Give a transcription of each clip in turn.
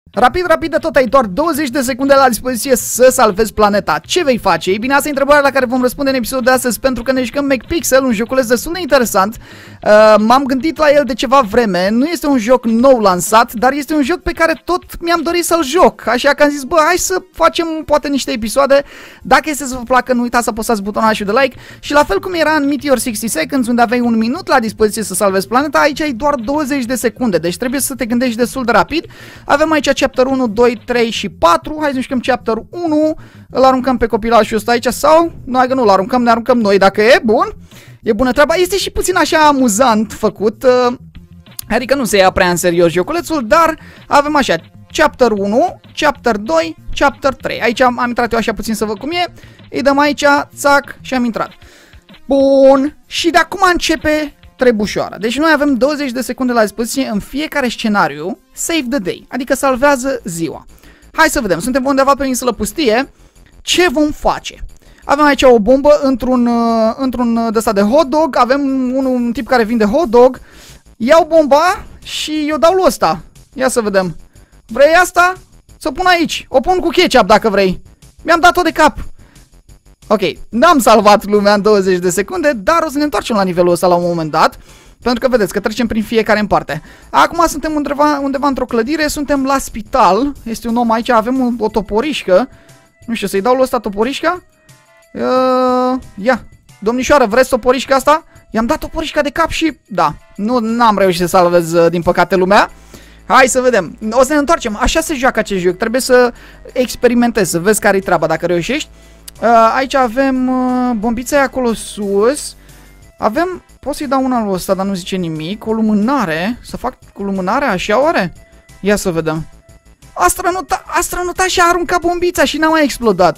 Rapid, rapid de tot, ai doar 20 de secunde la dispoziție să salvezi planeta. Ce vei face? Ei bine, asta e întrebarea la care vom răspunde în episodul de astăzi, pentru că ne jucăm McPixel, un joculeț destul de interesant. M-am gândit la el de ceva vreme, nu este un joc nou lansat, dar este un joc pe care tot mi-am dorit să-l joc. Așa că am zis, bă, hai să facem poate niște episoade. Dacă este să vă placă, nu uitați să apăsați butonul de like. Și la fel cum era în Meteor 60 Seconds, unde aveai un minut la dispoziție să salvezi planeta, aici ai doar 20 de secunde, deci trebuie să te gândești destul de rapid. Avem aici Chapter 1, 2, 3 și 4. Hai să jucăm Chapter 1. Îl aruncăm pe copilașul ăsta aici sau? Noi că nu-l aruncăm, ne aruncăm noi dacă e. Bun. E bună treaba. Este și puțin așa amuzant făcut. Adică nu se ia prea în serios joculețul, dar avem așa Chapter 1, Chapter 2, Chapter 3. Aici am intrat eu așa puțin să văd cum e. Îi dăm aici, țac, și am intrat. Bun. Și de acum începe trebușoara. Deci noi avem 20 de secunde la dispoziție în fiecare scenariu. Save the day, adică salvează ziua. Hai să vedem, suntem undeva pe o insulă pustie. Ce vom face? Avem aici o bombă într-un de-asta de hot dog. Avem un tip care vinde hot dog. Iau bomba și eu dau lui ăsta. Ia să vedem. Vrei asta? Să o pun aici. O pun cu ketchup dacă vrei. Mi-am dat-o de cap. Ok, n-am salvat lumea în 20 de secunde, dar o să ne întoarcem la nivelul ăsta la un moment dat. Pentru că vedeți că trecem prin fiecare în parte. Acum suntem undeva într-o clădire, suntem la spital. Este un om aici, avem o toporișcă. Nu știu, să-i dau lui ăsta toporișca? Ia, domnișoară, vreți toporișca asta? I-am dat toporișca de cap și... Da, n-am reușit să salvez, din păcate, lumea. Hai să vedem. O să ne întoarcem. Așa se joacă acest joc. Trebuie să experimentezi, să vezi care-i treaba dacă reușești. Aici avem bombița aia acolo sus. Avem... Pot să-i dau una lui ăsta, dar nu zice nimic. O lumânare. Să fac cu lumânare așa oare? Ia să vedem. A strănutat și a aruncat bombița și n-a mai explodat.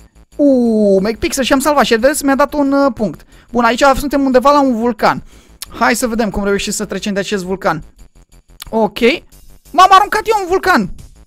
McPixel și am salvat și vedeți, mi-a dat un punct. Bun, aici suntem undeva la un vulcan. Hai să vedem cum reușim să trecem de acest vulcan. Ok. M-am aruncat eu în vulcan.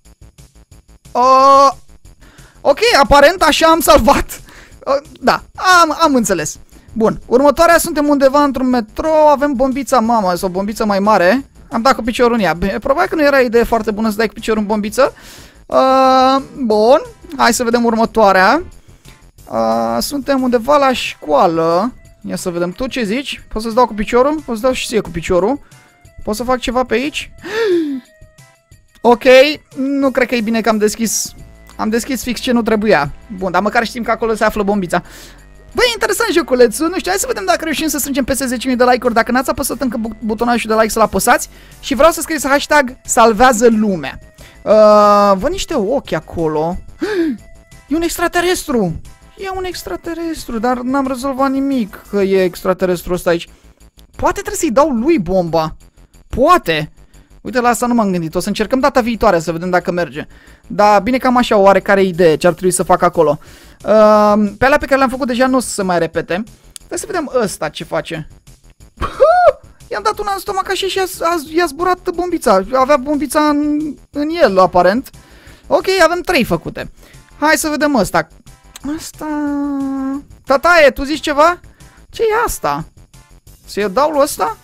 Ok, aparent așa am salvat. Da, am înțeles. Bun, următoarea suntem undeva într-un metrou, avem bombița mama sau bombiță mai mare. Am dat cu piciorul în ea. Probabil că nu era idee foarte bună să dai cu piciorul în bombiță. Bun, hai să vedem următoarea. Suntem undeva la școală. Ia să vedem, tu ce zici? Poți să-ți dau cu piciorul? Poți să dau și ție cu piciorul. Pot să fac ceva pe aici? Ok, nu cred că e bine că am deschis. Am deschis fix ce nu trebuia. Bun, dar măcar știm că acolo se află bombița. Băi, interesant joculețul, nu știu, hai să vedem dacă reușim să strângem peste 10.000 de like-uri. Dacă n-ați apăsat încă butonajul de like, să-l apăsați. Și vreau să scrieți hashtag salvează lumea. Văd niște ochi acolo. E un extraterestru. E un extraterestru, dar n-am rezolvat nimic că e extraterestru ăsta aici. Poate trebuie să-i dau lui bomba. Poate. Uite, la asta nu m-am gândit. O să încercăm data viitoare să vedem dacă merge. Dar bine că am așa oarecare idee ce ar trebui să fac acolo. Pe alea pe care le-am făcut deja nu o să se mai repete. Hai să vedem ăsta ce face. I-am dat una în stomac așa și i-a zburat bombița. Avea bombița în el, aparent. Ok, avem 3 făcute. Hai să vedem ăsta. Asta... Tataie, tu zici ceva? Ce e asta? Să-i dau lui ăsta?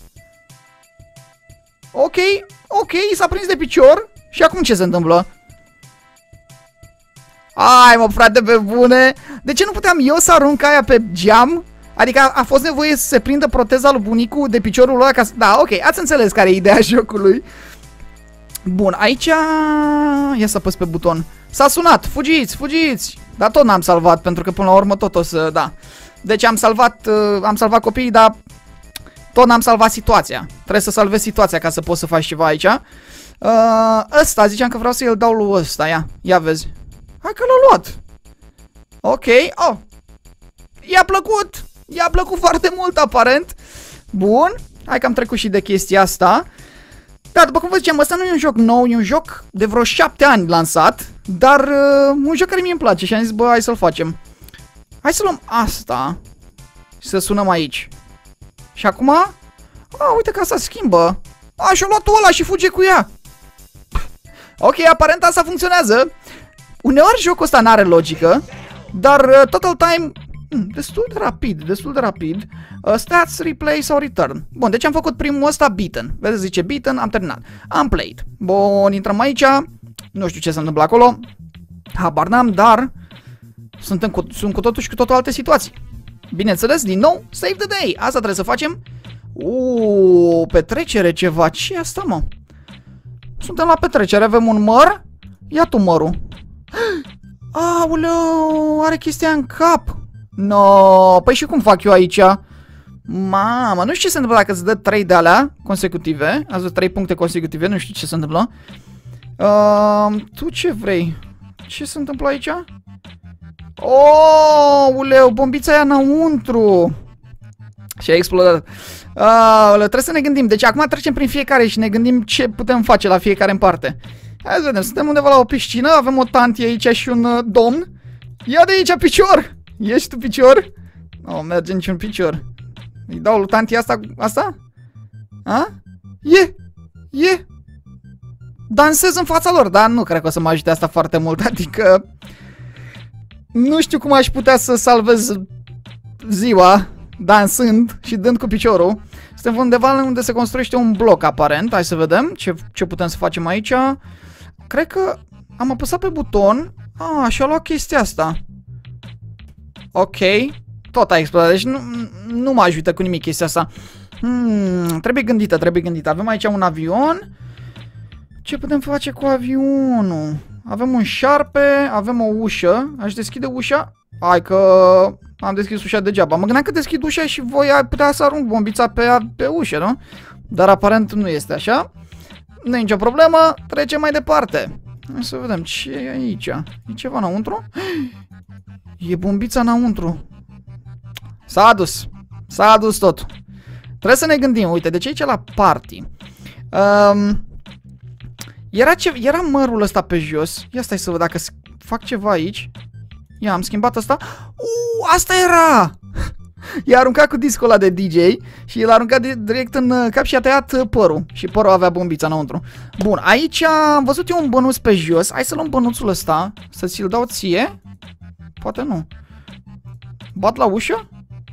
Ok, ok, s-a prins de picior. Și acum ce se întâmplă? Hai mă, frate, pe bune. De ce nu puteam eu să arunc aia pe geam? Adică a fost nevoie să se prindă proteza lui bunicul de piciorul ăla ca să... Da, ok, ați înțeles care e ideea jocului. Bun, aici... Ia să apăs pe buton. S-a sunat, fugiți, fugiți. Dar tot n-am salvat, pentru că până la urmă tot o să... Da. Deci am salvat copiii, dar... Tot n-am salvat situația. Trebuie să salvezi situația ca să poți să faci ceva aici. Ăsta, ziceam că vreau să-i dau lui ăsta, ia vezi. Hai că l-a luat. Ok, oh. I-a plăcut foarte mult, aparent. Bun, hai că am trecut și de chestia asta. Dar după cum vă ziceam, ăsta nu e un joc nou, e un joc de vreo 7 ani lansat. Dar un joc care mie îmi place și am zis, bă, hai să-l facem. Hai să luăm asta și să sunăm aici. Și acum, uite că asta schimbă. Și-a luat ăla și fuge cu ea. Ok, aparent asta funcționează. Uneori jocul ăsta n-are logică, dar total time destul de rapid, destul de rapid. Stats, replay sau return. Bun, deci am făcut primul ăsta beaten. Vedeți, zice beaten, am terminat. Am played. Bun, intrăm aici. Nu știu ce se întâmplă acolo. Habar n-am, dar sunt cu totul și cu totul alte situații. Bineînțeles, din nou, save the day. Asta trebuie să facem. Petrecere ceva. Ce e asta, mă? Suntem la petrecere, avem un măr. Ia tu mărul. Aoleu, are chestia în cap. No, păi și cum fac eu aici? Mamă, nu știu ce se întâmplă dacă îți dă 3 de alea consecutive. Ați văzut 3 puncte consecutive, nu știu ce se întâmplă. Tu ce vrei? Ce se întâmplă aici? Uleu, bombița aia înăuntru. Și a explodat. Trebuie să ne gândim. Deci acum trecem prin fiecare și ne gândim ce putem face la fiecare în parte. Hai să vedem, suntem undeva la o piscină, avem o tantie aici și un domn. Ia de aici picior! Ești tu picior? Nu merge niciun picior. Îi dau lui tantia asta? A? E! Dansez în fața lor, dar nu cred că o să mă ajute asta foarte mult, adică nu știu cum aș putea să salvez ziua dansând și dând cu piciorul. Suntem undeva unde se construiește un bloc aparent. Hai să vedem ce putem să facem aici. Cred că am apăsat pe buton. Și a luat chestia asta. Ok. Tot a explodat, deci nu mă ajută cu nimic chestia asta. Trebuie gândită. Avem aici un avion. Ce putem face cu avionul? Avem un șarpe, avem o ușă. Aș deschide ușa? Hai că am deschis ușa degeaba. Mă gândeam că deschid ușa și voi ai putea să arunc bombița pe ușă, nu? Dar aparent nu este așa. Nu e nicio problemă, trecem mai departe. Hai să vedem ce e aici. E ceva înăuntru? E bombița înăuntru. S-a adus totul. Trebuie să ne gândim, uite, de ce aici la party? Era mărul ăsta pe jos. Ia stai să văd dacă fac ceva aici. Ia, am schimbat asta. Asta era! I-a aruncat cu discul ăla de DJ și l-a aruncat direct în cap și a tăiat părul. Și părul avea bombița înăuntru. Bun, aici am văzut eu un bănuț pe jos. Hai să luăm bănuțul ăsta, să ți-l dau ție. Poate nu. Bat la ușă?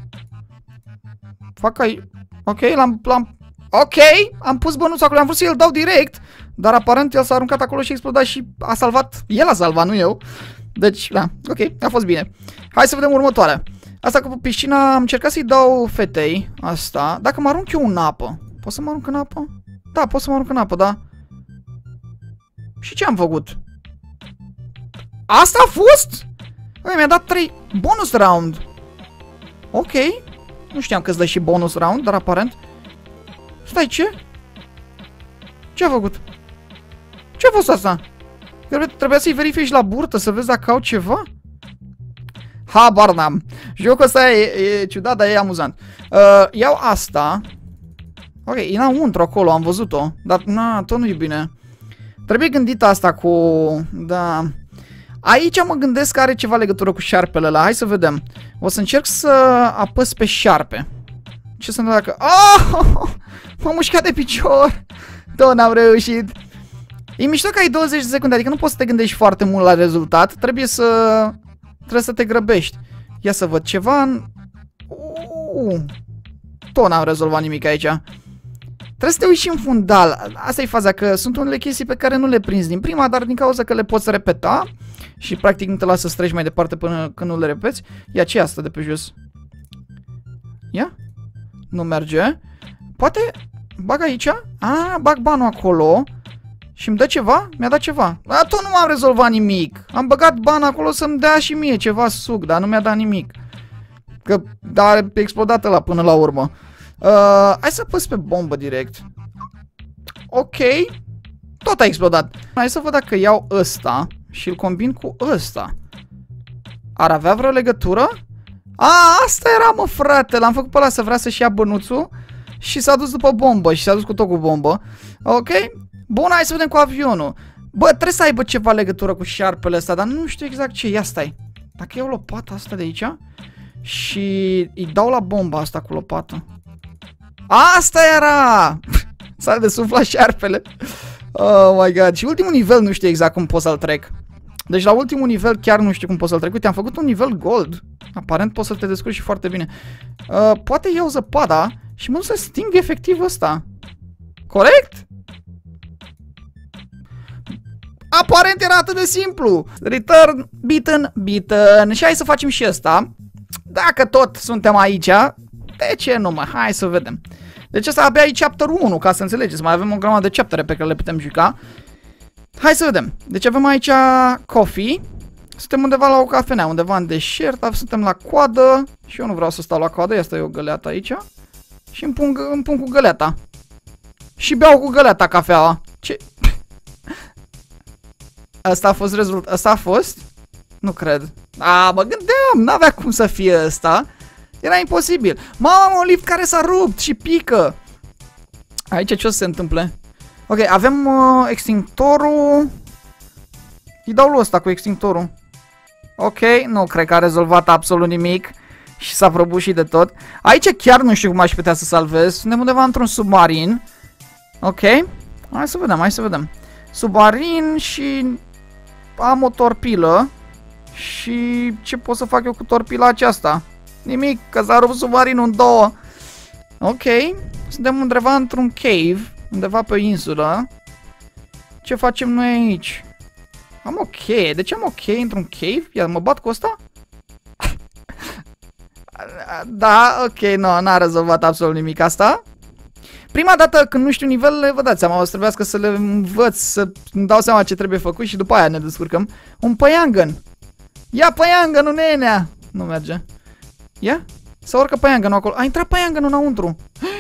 Fac aici. Ok, ok, am pus bănuțul acolo, am vrut să-l dau direct. Dar aparent el s-a aruncat acolo și a explodat și a salvat. El a salvat, nu eu. Deci, da, ok, a fost bine. Hai să vedem următoarea. Asta cu piscina, am încercat să-i dau fetei asta. Dacă mă arunc eu în apă, pot să mă arunc în apă? Da, pot să mă arunc în apă, da. Și ce am făcut? Asta a fost? Mi-a dat 3 bonus round. Ok. Nu știam că îți dă și bonus round, dar aparent. Stai, ce? Ce a făcut? Ce a fost asta? Trebuia să-i verifici la burtă să vezi dacă au ceva? Habar n-am. Jocul ăsta e ciudat, dar e amuzant. Iau asta. Ok, e înăuntru acolo, am văzut-o. Dar, tot nu e bine. Trebuie gândit asta cu... Da. Aici mă gândesc că are ceva legătură cu șarpele ăla. Hai să vedem. O să încerc să apăs pe șarpe. Ce se întâmplă dacă... M-am mușcat de picior. Tot n-am reușit. E mișto că ai 20 de secunde, adică nu poți să te gândești foarte mult la rezultat. Trebuie să te grăbești. Ia să văd ceva în... Tot n-am rezolvat nimic aici. Trebuie să te uiți și în fundal. Asta e faza, că sunt unele chestii pe care nu le prinzi din prima, dar din cauza că le poți repeta și practic nu te lasă să treci mai departe până când nu le repeți. Ia, ce asta de pe jos? Ia? Nu merge. Poate bag aici? Bag banul acolo. Și îmi dă ceva? Mi-a dat ceva. Tot nu m-am rezolvat nimic. Am băgat bani acolo să-mi dea și mie ceva suc, dar nu mi-a dat nimic. Că a explodat ăla până la urmă. Hai să păs pe bombă direct. Ok. Tot a explodat. Hai să văd dacă iau ăsta și îl combin cu ăsta. Ar avea vreo legătură? Asta era, mă, frate. L-am făcut pe ăla să vrea să-și ia bănuțul și s-a dus după bombă și s-a dus cu tot cu bombă. Ok. Bun, hai să vedem cu avionul. Bă, trebuie să aibă ceva legătură cu șarpele ăsta, dar nu știu exact ce. Ia stai. Dacă iau lopata asta de aici și îi dau la bomba asta cu lopată. Asta era! S-a desuflat șarpele. Oh my god. Și ultimul nivel nu știu exact cum pot să-l trec. Deci la ultimul nivel chiar nu știu cum pot să-l trec. Uite, am făcut un nivel gold. Aparent poți să te descurci și foarte bine. Poate iau zăpada și mă duc să sting efectiv ăsta. Corect? Aparent era atât de simplu. Return, beaten. Și hai să facem și ăsta. Dacă tot suntem aici, de ce nu mă? Hai să vedem. Deci ăsta abia e chapter 1, ca să înțelegeți. Mai avem o grămadă de chaptere pe care le putem juca. Hai să vedem. Deci avem aici coffee. Suntem undeva la o cafenea, undeva în deșert. Suntem la coadă. Și eu nu vreau să stau la coadă. Ia stai o găleată aici. Și îmi pun cu găleata. Și beau cu găleata cafeaua. Ce? Asta a fost rezultat. Asta a fost? Nu cred. A, mă gândeam, n-avea cum să fie ăsta. Era imposibil. Mamă, un lift care s-a rupt și pică. Aici ce o să se întâmple? Ok, avem extinctorul. Îi dau lui ăsta cu extinctorul. Ok, nu cred că a rezolvat absolut nimic. Și s-a prăbușit de tot. Aici chiar nu știu cum aș putea să salvez. Suntem undeva într-un submarin. Ok, hai să vedem, hai să vedem. Submarin și am o torpilă. Și ce pot să fac eu cu torpila aceasta? Nimic, că s-a rupt submarinul în două. Ok, suntem undeva într-un cave, undeva pe o insulă. Ce facem noi aici? Am o cheie, de ce am o cheie într-un cave? Ia, mă bat cu ăsta? Da, ok, nu, n-a rezolvat absolut nimic asta. Prima dată când nu știu nivelele, vă dați seama, o să trebuiască să le învăț, să-mi dau seama ce trebuie făcut și după aia ne descurcăm. Un păiangăn. Ia păiangănul, nenea! Nu merge. Ia? S-a urcă păiangănul acolo. A intrat păiangănul înăuntru.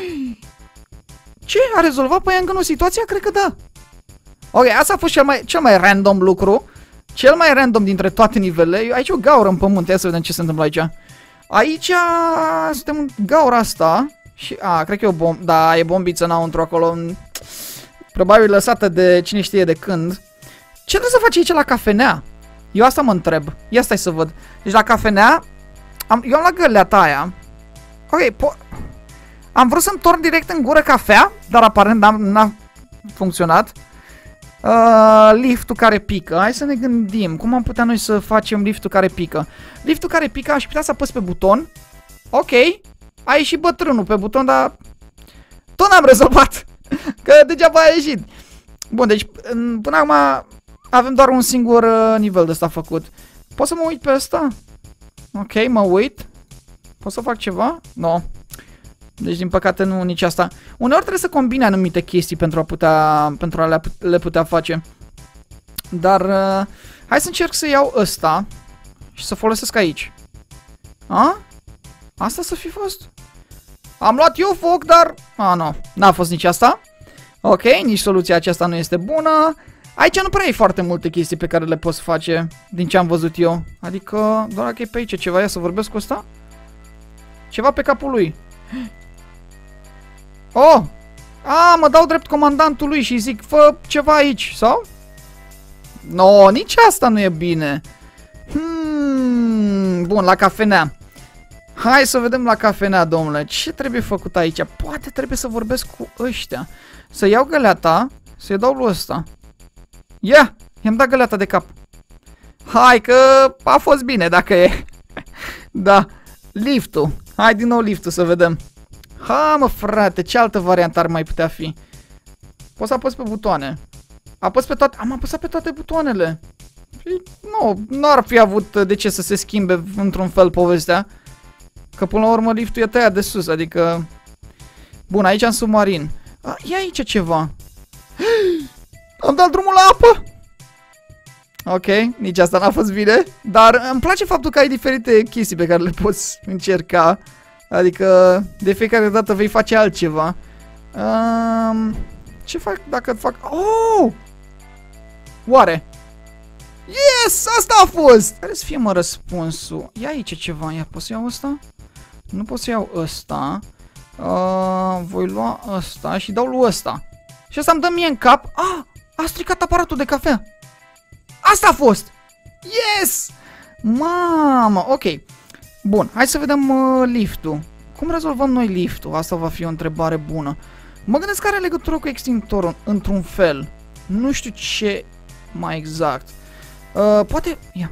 Ce? A rezolvat păiangănul situația? Cred că da. Ok, asta a fost cel mai random lucru. Cel mai random dintre toate nivelele. Aici e o gaură în pământ. Ia să vedem ce se întâmplă aici. Aici suntem în gaura asta. Și, cred că e o bombă. Da, e bombiță înăuntru acolo. Probabil lăsată de cine știe de când. Ce trebuie să faci aici la cafenea? Eu asta mă întreb. Ia stai să văd. Deci la cafenea eu am la găleata aia. Ok, am vrut să-mi torn direct în gură cafea, dar aparent n-a funcționat. Liftul care pică. Hai să ne gândim. Cum am putea noi să facem liftul care pică? Liftul care pică, aș putea să apăs pe buton. Ok. A ieșit bătrânul pe buton, dar tot n-am rezolvat. Că degeaba a ieșit. Bun, deci până acum avem doar un singur nivel de ăsta făcut. Pot să mă uit pe ăsta? Ok, mă uit. Pot să fac ceva? Nu. No. Deci din păcate nu nici asta. Uneori trebuie să combine anumite chestii pentru a le putea face. Dar hai să încerc să iau ăsta și să folosesc aici. Asta să fi fost? Am luat eu foc, dar... nu. N-a fost nici asta. Ok, nici soluția aceasta nu este bună. Aici nu prea ai foarte multe chestii pe care le poți face din ce am văzut eu. Adică, doar dacă e pe aici ceva, ia să vorbesc cu ăsta. Ceva pe capul lui. Oh! Mă dau drept comandantului și zic, fă ceva aici, sau? No, nici asta nu e bine. Bun, la cafenea. Hai să vedem la cafenea, domnule. Ce trebuie făcut aici? Poate trebuie să vorbesc cu ăștia. Să iau găleata, să-i dau lui ăsta. Ia! I-am dat găleata de cap. Hai că a fost bine dacă e. Da. Liftul. Hai din nou liftul să vedem. Ha, mă frate, ce altă variantă ar mai putea fi? Poți să apăs pe butoane. Apăs pe toate. Am apăsat pe toate butoanele. Nu ar fi avut de ce să se schimbe într-un fel povestea. Că până la urmă liftul e tăiat de sus, adică... Bun, aici am submarin. E aici ceva. Am dat drumul la apă. Ok, nici asta n-a fost bine. Dar îmi place faptul că ai diferite chestii pe care le poți încerca. Adică de fiecare dată vei face altceva. Ce fac dacă fac... Oh! Oare? Yes! Asta a fost! Care să fie mă răspunsul? Ia aici ceva. Ia, pot să iau ăsta? Nu pot să iau ăsta. Voi lua ăsta și dau lui ăsta. Și ăsta îmi dă mie în cap. A stricat aparatul de cafea. Asta a fost! Yes! Mamă, ok. Bun, hai să vedem liftul. Cum rezolvăm noi liftul? Asta va fi o întrebare bună. Mă gândesc că are legătură cu extinctorul într-un fel. Nu știu ce mai exact. Poate... Ia.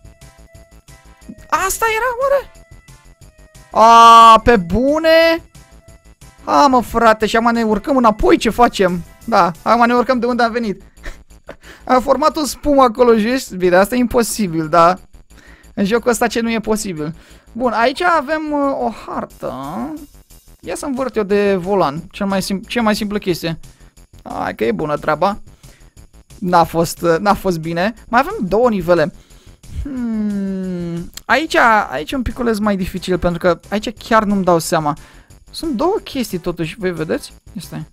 Asta era, oare? Pe bune? Mă frate, și acum ne urcăm înapoi, ce facem? Da, acum ne urcăm de unde am venit. A format o spumă acolo jos. Bine, asta e imposibil, dar în jocul ăsta ce nu e posibil. Bun, aici avem o hartă. Ia să învârt eu de volan. Cea mai simplă chestie. Hai că e bună treaba. N-a fost bine. Mai avem 2 nivele. Aici e un piculeț mai dificil, pentru că aici chiar nu-mi dau seama. Sunt 2 chestii totuși, voi vedeți? Este.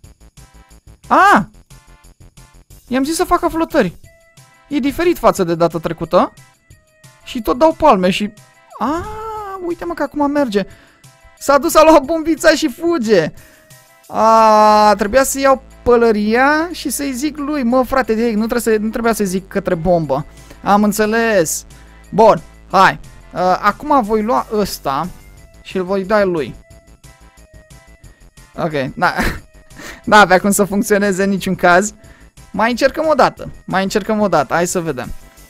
I-am zis să facă flotări. E diferit față de data trecută. Și tot dau palme și... uite mă că acum merge. S-a dus, a luat bombița și fuge. Trebuia să iau pălăria și să-i zic lui, mă frate, nu trebuia să-i zic către bombă. Am înțeles. Bun, hai. Acum voi lua ăsta și îl voi da lui. Ok, n-avea cum să funcționeze în niciun caz. Mai încercăm o dată. Hai să vedem.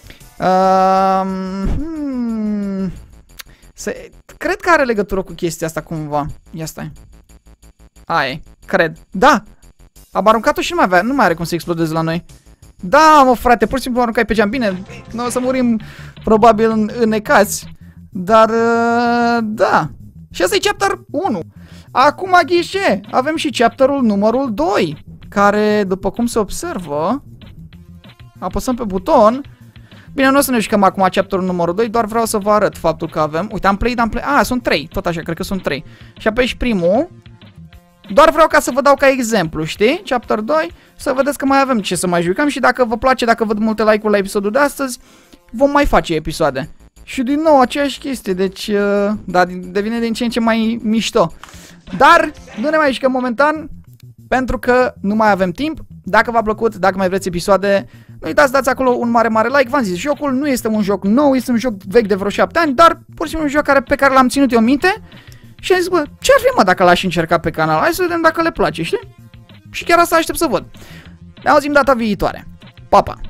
Cred că are legătură cu chestia asta cumva. Ia stai. Cred. Da! Am aruncat-o și nu mai are cum să explodeze la noi. Da, mă frate, pur și simplu aruncai pe geam. Bine, noi o să murim probabil înnecați. Dar, da. Și asta e chapter 1. Acum, ghișe, avem și chapterul numărul 2. Care, după cum se observă, apăsăm pe buton. Bine, nu o să ne jucăm acum chapterul numărul 2, doar vreau să vă arăt faptul că avem. Uite, am play. Sunt 3, tot așa, cred că sunt 3. Și apeși primul. Doar vreau ca să vă dau ca exemplu, știi? Chapter 2, să vedeți că mai avem ce să mai jucăm și dacă vă place, dacă văd multe like-uri la episodul de astăzi, vom mai face episoade. Și din nou aceeași chestie, deci, da, devine din ce în ce mai mișto. Dar nu ne mai jucăm momentan, pentru că nu mai avem timp. Dacă v-a plăcut, dacă mai vreți episoade, nu uitați, dați acolo un mare like. V-am zis, jocul nu este un joc nou, este un joc vechi de vreo 7 ani, dar pur și simplu un joc pe care l-am ținut eu minte. Și am zis, bă, ce-ar fi, mă, dacă l-aș încerca pe canal? Hai să vedem dacă le place, știi? Și chiar asta aștept să văd. Ne auzim data viitoare. Pa, pa!